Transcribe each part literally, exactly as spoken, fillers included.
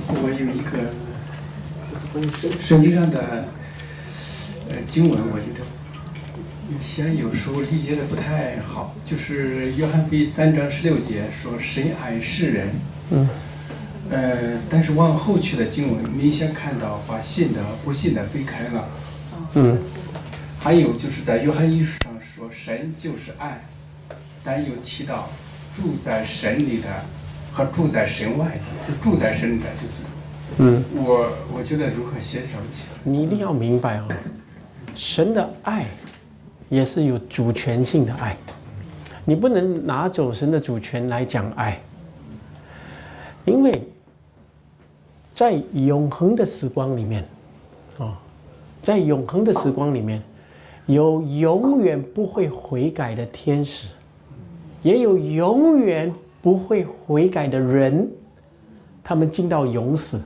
我有一个就是关于圣圣经上的呃经文，我觉得有些有时候理解的不太好。就是约翰福音三章十六节说神爱世人， 嗯， 呃，但是往后去的经文明显看到把信的不信的分开了。 嗯， 还有就是在约翰一书上说神就是爱，但又提到住在神里的和住在神外的，就住在神里的就是， 嗯， 我我觉得如何协调起来？ 你一定要明白哦，神的爱也是有主权性的爱，你不能拿走神的主权来讲爱，因为在永恒的时光里面，哦，在永恒的时光里面，有永远不会悔改的天使，也有永远不会悔改的人，他们进到永死。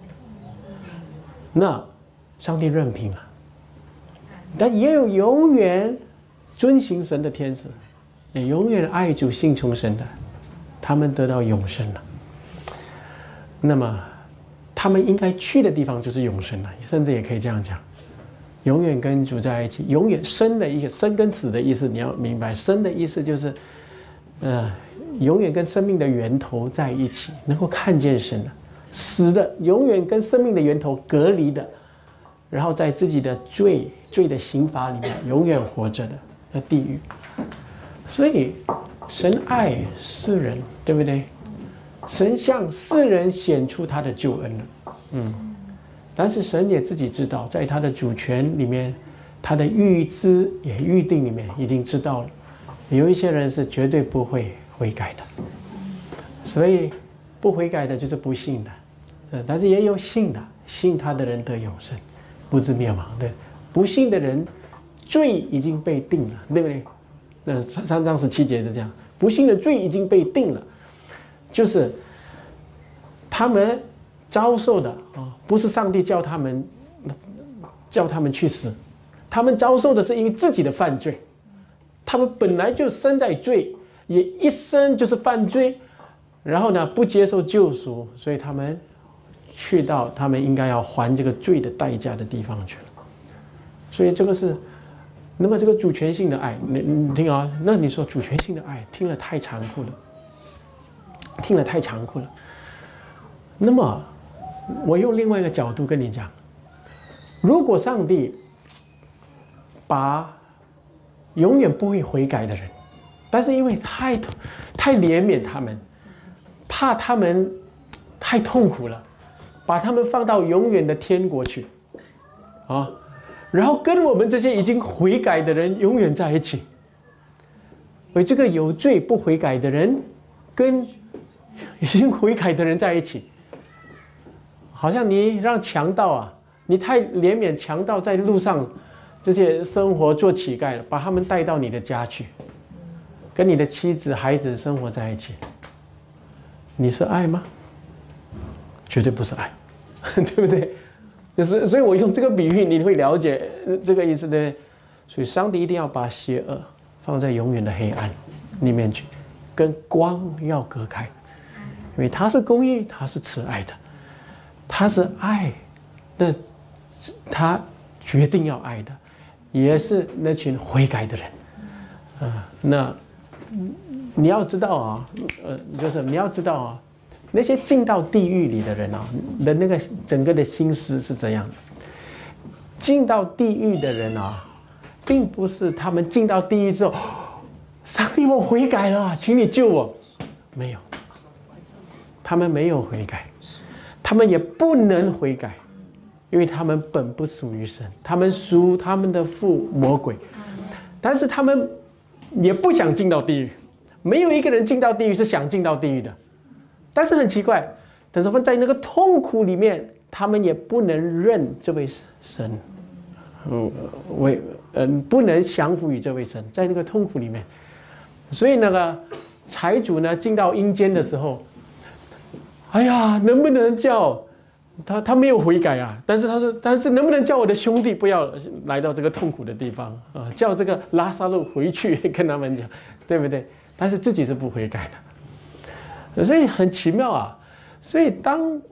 那上帝任凭了，但也有永远遵行神的天使，也永远爱主信从神的，他们得到永生了。那么他们应该去的地方就是永生了，甚至也可以这样讲，永远跟主在一起。永远生的一个生跟死的意思，你要明白，生的意思就是，呃，永远跟生命的源头在一起，能够看见神的。死的永远跟生命的源头隔离的，然后在自己的罪罪的刑罚里面永远活着的，在地狱。所以神爱世人，对不对？神向世人显出他的救恩了，嗯。但是神也自己知道，在他的主权里面，他的预知也预定里面已经知道了，有一些人是绝对不会悔改的，所以不悔改的就是不信的。但是也有信的，信他的人得永生，不至灭亡。对，不信的人，罪已经被定了，对不对？那三章十七节是这样，不信的罪已经被定了，就是他们遭受的啊，不是上帝叫他们叫他们去死，他们遭受的是因为自己的犯罪，他们本来就生在罪，也一生就是犯罪，然后呢不接受救赎，所以他们去到他们应该要还这个罪的代价的地方去了。所以这个是，那么这个主权性的爱，你你听啊，那你说主权性的爱听了太残酷了，听了太残酷了。那么我用另外一个角度跟你讲，如果上帝把永远不会悔改的人，但是因为太太怜悯他们，怕他们太痛苦了，把他们放到永远的天国去，啊，然后跟我们这些已经悔改的人永远在一起。而这个有罪不悔改的人，跟已经悔改的人在一起，好像你让强盗啊，你太怜悯强盗在路上这些生活做乞丐了，把他们带到你的家去，跟你的妻子孩子生活在一起，你是爱吗？绝对不是爱，对不对？所以，所以我用这个比喻，你会了解这个意思的。所以，上帝一定要把邪恶放在永远的黑暗里面去，跟光要隔开，因为他是公义，他是慈爱的，他是爱，那他决定要爱的，也是那群悔改的人。啊、呃，那你要知道啊，呃，就是你要知道啊。那些进到地狱里的人啊，的那个整个的心思是这样的。进到地狱的人啊，并不是他们进到地狱之后，上帝我悔改了，请你救我。没有，他们没有悔改，他们也不能悔改，因为他们本不属于神，他们属他们的父魔鬼。但是他们也不想进到地狱，没有一个人进到地狱是想进到地狱的。但是很奇怪，但是他们在那个痛苦里面，他们也不能认这位神，嗯，为嗯不能降服于这位神，在那个痛苦里面，所以那个财主呢进到阴间的时候，哎呀，能不能叫他他没有悔改啊？但是他说，但是能不能叫我的兄弟不要来到这个痛苦的地方啊？叫这个拉撒路回去跟他们讲，对不对？但是自己是不悔改的。所以很奇妙啊！所以当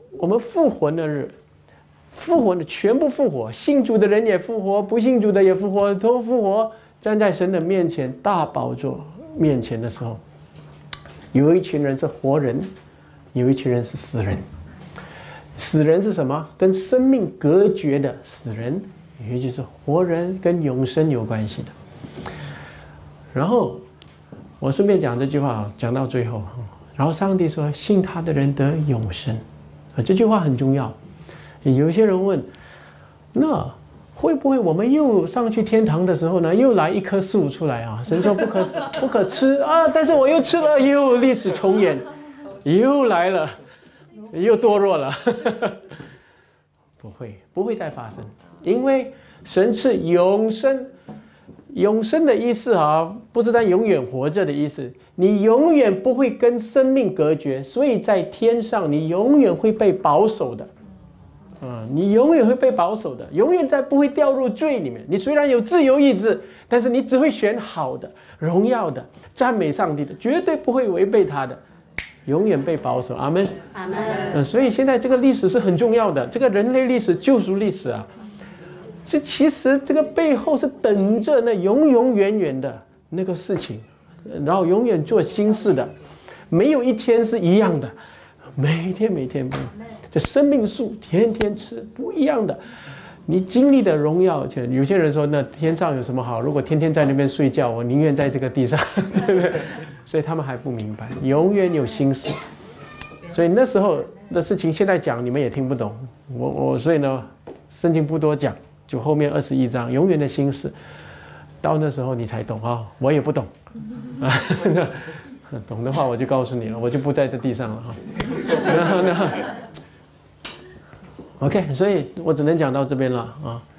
我们复活的日，复活的全部复活，信主的人也复活，不信主的也复活，都复活，站在神的面前大宝座面前的时候，有一群人是活人，有一群人是死人。死人是什么？跟生命隔绝的死人，也就是活人跟永生有关系的。然后我顺便讲这句话，讲到最后，然后上帝说信他的人得永生，啊，这句话很重要。有些人问，那会不会我们又上去天堂的时候呢，又来一棵树出来啊？神说不可不可吃啊，但是我又吃了，又历史重演，又来了，又堕落了。不会，不会再发生，因为神赐永生。永生的意思啊，不是他永远活着的意思，你永远不会跟生命隔绝，所以在天上你永远会被保守的。嗯，你永远会被保守的，永远在不会掉入罪里面。你虽然有自由意志，但是你只会选好的、荣耀的、赞美上帝的，绝对不会违背他的，永远被保守。阿门，阿门。嗯，所以现在这个历史是很重要的，这个人类历史、救赎历史啊，这其实这个背后是等着那永永远远的那个事情，然后永远做新事的，没有一天是一样的，每天每天不一样。这生命树天天吃不一样的，你经历的荣耀，有些人说那天上有什么好？如果天天在那边睡觉，我宁愿在这个地上，对不对？所以他们还不明白，永远有新事。所以那时候的事情，现在讲你们也听不懂。我我所以呢，圣经不多讲，就后面二十一章永远的新事，到那时候你才懂啊，我也不懂啊。懂的话我就告诉你了，我就不在这地上了哈。然后呢？OK， 所以我只能讲到这边了啊。